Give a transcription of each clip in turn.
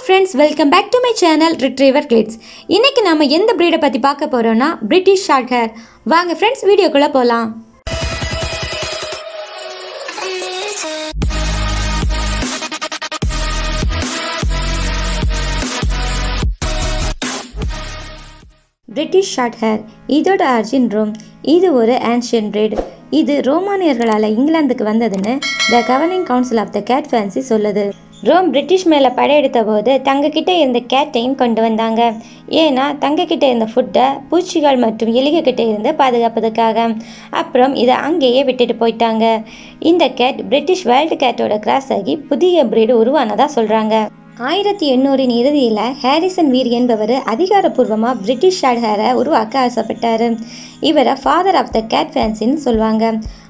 friends, welcome back to my channel Retriever Glitz. இன்னைக்கு நாம எந்த breed பத்தி பார்க்க போறோம்னா British Shorthair. வாங்க friends வீடியோக்குள்ள போலாம். British Shorthair இதோட origin ரோம். இது ஒரு ancient breed. இது ரோமானியர்களால இங்கிலாந்துக்கு வந்ததுன்னு The Governing Council of the Cat Fancy சொல்லுது. ரோம் பிரிட்டிஷ் மேலே படையெடுத்த போது தங்கக்கிட்ட இருந்த கேட்டையும் கொண்டு வந்தாங்க. ஏன்னா தங்கக்கிட்ட இருந்த ஃபுட்டை பூச்சிகள் மற்றும் எலிகிட்ட இருந்து பாதுகாப்பதுக்காக. அப்புறம் இதை அங்கேயே விட்டுட்டு போயிட்டாங்க. இந்த கேட் பிரிட்டிஷ் வைல்டு கேட்டோட கிராஸ் ஆகி புதிய பிரீடு உருவானதா சொல்கிறாங்க. 1800 இறுதியில் ஹாரிசன் வீர் என்பவர் அதிகாரப்பூர்வமாக பிரிட்டிஷ் ஷார்ட்ஹேரை உருவாக்க ஆசைப்பட்டார். இவரை ஃபாதர் ஆஃப் த கேட் ஃபேன்சின்னு சொல்லுவாங்க.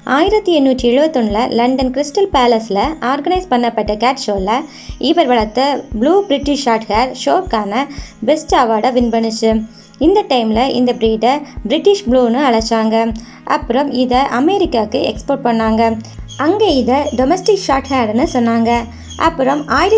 1871 லண்டன் கிறிஸ்டல் பேலஸில் ஆர்கனைஸ் பண்ணப்பட்ட கேட் ஷோவில் இவர் வளர்த்த ப்ளூ பிரிட்டிஷ் ஷார்ட்ஹேர் ஷோக்கான பெஸ்ட் அவார்டை வின் பண்ணுச்சு. இந்த டைமில் இந்த ப்ரீடை பிரிட்டிஷ் ப்ளூன்னு அழைச்சாங்க. அப்புறம் இதை அமெரிக்காவுக்கு எக்ஸ்போர்ட் பண்ணாங்க. அங்கே இதை டொமஸ்டிக் ஷார்ட்ஹேர்னு சொன்னாங்க. அப்புறம்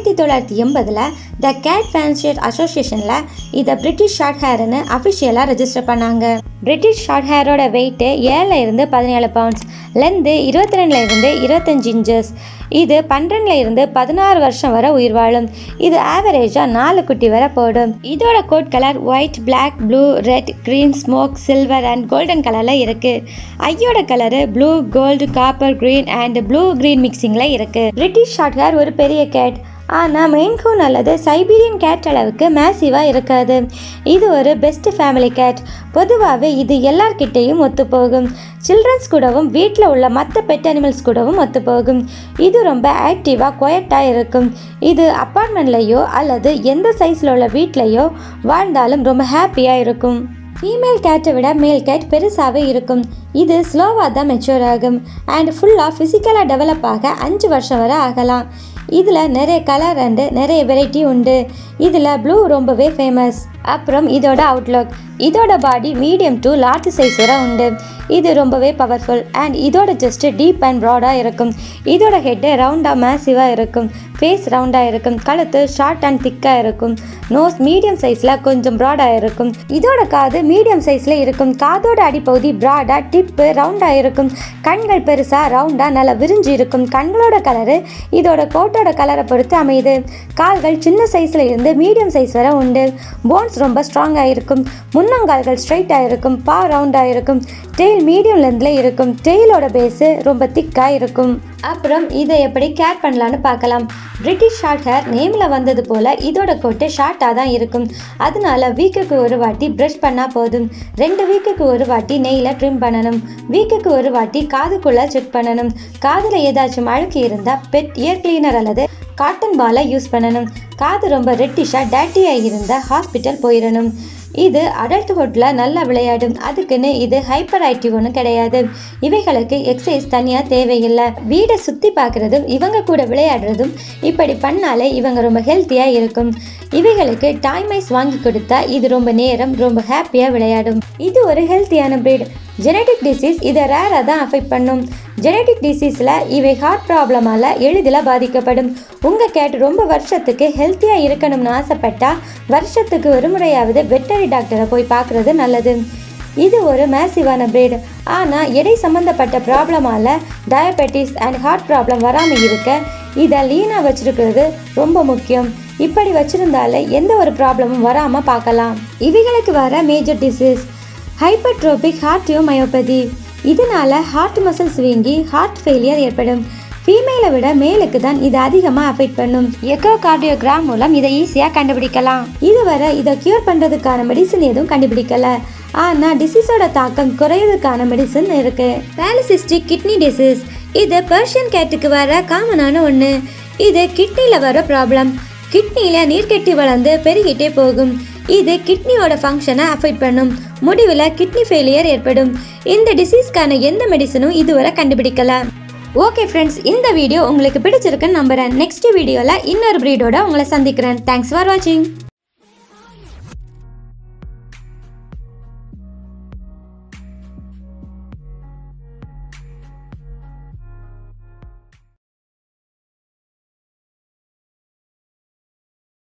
1980 த கேட் ஃபேன்சி அசோசியேஷனில் இதை பிரிட்டிஷ் ஷார்ட்ஹேர்னு அஃபிஷியலாக ரெஜிஸ்டர் பண்ணாங்க. பிரிட்டிஷ் ஷார்ட்ஹேரோட வெயிட்டு 7 இருந்து 17 பவுண்ட்ஸ், லென்த்து 22 இருந்து 25 இன்ச்சஸ். இது 12 இருந்து 16 வருஷம் வரை உயிர் வாழும். இது ஆவரேஜாக 4 குட்டி வரை போடும். இதோட coat colour white, black, blue, red, green, smoke, silver and golden கலரில் இருக்குது. ஐயோட colour blue, gold, copper, green and blue green மிக்சிங்கில் இருக்குது. பிரிட்டிஷ் ஷார்ட்ஹேர் ஒரு பெரிய கேட், ஆனால் மெயின் கூன் அல்லது சைபீரியன் கேட் அளவுக்கு மேசிவாக இருக்காது. இது ஒரு பெஸ்ட் ஃபேமிலி கேட். பொதுவாகவே இது எல்லார்கிட்டையும் ஒத்துப்போகும். சில்ட்ரன்ஸ் கூடவும் வீட்டில் உள்ள மற்ற பெட் அனிமல்ஸ் கூடவும் ஒத்துப்போகும். இது ரொம்ப ஆக்டிவாக குவைட்டாக இருக்கும். இது அப்பார்ட்மெண்ட்லேயோ அல்லது எந்த சைஸில் உள்ள வீட்லேயோ வாழ்ந்தாலும் ரொம்ப ஹாப்பியாக இருக்கும். ஃபீமேல் கேட்டை விட மேல் கேட் பெருசாகவே இருக்கும். இது ஸ்லோவாக தான் மெச்சூர் ஆகும் அண்ட் ஃபுல்லாக ஃபிசிக்கலாக டெவலப் ஆக 5 வருஷம் வரை ஆகலாம். இதில் நிறைய கலர் அண்டு நிறைய வெரைட்டி உண்டு. இதில் ப்ளூ ரொம்பவே ஃபேமஸ். அப்புறம் இதோட அவுட்லுக், இதோட body medium to large size வரை உண்டு. இது ரொம்பவே பவர்ஃபுல் அண்ட் இதோட செஸ்ட்டு டீப் அண்ட் ப்ராடாக இருக்கும். இதோட ஹெட்டு ரவுண்டாக மேசிவாக இருக்கும். ஃபேஸ் ரவுண்டாக இருக்கும். கழுத்து ஷார்ட் அண்ட் திக்காக இருக்கும். நோஸ் மீடியம் சைஸில் கொஞ்சம் ப்ராடாக இருக்கும். இதோட காது மீடியம் சைஸில் இருக்கும். காதோட அடிப்பகுதி ப்ராடாக டிப்பு ரவுண்டாக இருக்கும். கண்கள் பெருசாக ரவுண்டாக நல்லா விரிஞ்சு இருக்கும். கண்களோட கலரு இதோட கோட்டோட கலரை பொறுத்து அமையுது. கால்கள் சின்ன சைஸில் இருந்து மீடியம் சைஸ் வரை உண்டு. போன்ஸ் ரொம்ப ஸ்ட்ராங்காக இருக்கும். முன்னங்கால்கள் ஸ்ட்ரைட்டாக இருக்கும். பா ரவுண்டாக இருக்கும். டெய்ல் மீடியம் லென்த்தில் இருக்கும். டெய்லோட பேஸு ரொம்ப திக்காக இருக்கும். அப்புறம் இதை எப்படி கேர் பண்ணலான்னு பார்க்கலாம். பிரிட்டிஷ் ஷார்ட்ஹேர் நேமில் வந்தது போல் இதோட கோட்டு ஷார்ட்டாக தான் இருக்கும். அதனால வீக்குக்கு ஒரு வாட்டி ப்ரஷ் பண்ணால் போதும். 2 வீக்குக்கு ஒரு வாட்டி நெய்யில் ட்ரிம் பண்ணணும். வீக்குக்கு ஒரு வாட்டி காதுக்குள்ளே செக் பண்ணணும். காதில் ஏதாச்சும் அழுக்கு இருந்தால் பெட் இயர் கிளீனர் அல்லது காட்டன் பாலை யூஸ் பண்ணணும். காது ரொம்ப ரெட்டிஷாக டேட்டியாக இருந்தால் ஹாஸ்பிட்டல் போயிடணும். இது அடல்ட்ஹுட்டில் நல்லா விளையாடும். அதுக்குன்னு இது ஹைப்பர் ஆக்டிவ் ஒன்றும் கிடையாது. இவைகளுக்கு எக்ஸசைஸ் தனியாக தேவையில்லை. வீடை சுற்றி பார்க்குறதும் இவங்க கூட விளையாடுறதும் இப்படி பண்ணாலே இவங்க ரொம்ப ஹெல்த்தியாக இருக்கும். இவைகளுக்கு டைம் ஐஸ் வாங்கி கொடுத்தா இது ரொம்ப நேரம் ரொம்ப ஹாப்பியாக விளையாடும். இது ஒரு ஹெல்த்தியான பிரீட். ஜெனட்டிக் டிசீஸ் இதை ரேராக தான் அஃபெக்ட் பண்ணும். ஜெனட்டிக் டிசீஸில் இவை ஹார்ட் ப்ராப்ளமால் எளிதில் பாதிக்கப்படும். உங்கள் கேட் ரொம்ப வருஷத்துக்கு ஹெல்த்தியாக இருக்கணும்னு ஆசைப்பட்டால் வருஷத்துக்கு ஒரு முறையாவது வெட்டரி டாக்டரை போய் பார்க்குறது நல்லது. இது ஒரு மேசிவான பிரீட். ஆனால் எடை சம்மந்தப்பட்ட ப்ராப்ளமால் டயபெட்டிஸ் அண்ட் ஹார்ட் ப்ராப்ளம் வராமல் இருக்க இதை லீனாக வச்சுருக்கிறது ரொம்ப முக்கியம். இப்படி வச்சுருந்தாலே எந்த ஒரு ப்ராப்ளமும் வராமல் பார்க்கலாம். இவைகளுக்கு வர மேஜர் டிசீஸ் ஹைப்பர்ட்ரோபிக் ஹார்டியோமயோபதி. இதனால் ஹார்ட் மசில்ஸ் வீங்கி ஹார்ட் ஃபெயிலியர் ஏற்படும். ஃபீமேலை விட மேலுக்கு தான் இதை அதிகமாக அஃபெக்ட் பண்ணும். எக்கோ கார்டியோகிராம் மூலம் இதை ஈஸியாக கண்டுபிடிக்கலாம். இதுவரை இதை க்யூர் பண்ணுறதுக்கான மெடிசன் எதுவும் கண்டுபிடிக்கலை. ஆனால் டிசீஸோட தாக்கம் குறையிறதுக்கான மெடிசன் இருக்குது. பாலிசிஸ்டிக் கிட்னி டிசீஸ் இது பெர்ஷியன் கேட்டுக்கு வர காமனான ஒன்று. இது கிட்னியில் வர ப்ராப்ளம். கிட்னியில் நீர்க்கட்டி வளர்ந்து பெருகிட்டே போகும். இது கிட்னியோட ஃபங்க்ஷனை அஃபெக்ட் பண்ணும். முடிவில் கிட்னி ஃபெயிலியர் ஏற்படும். இந்த டிசீஸ்க்கான எந்த மெடிசனும் இதுவரை கண்டுபிடிக்கல. ஓகே ஃப்ரெண்ட்ஸ், இந்த வீடியோ உங்களுக்கு பிடிச்சிருக்குன்னு நம்புகிறேன். நெக்ஸ்ட் வீடியோவில் இன்னொரு ப்ரீடோட உங்களை சந்திக்கிறேன். தேங்க்ஸ் ஃபார் வாட்சிங்.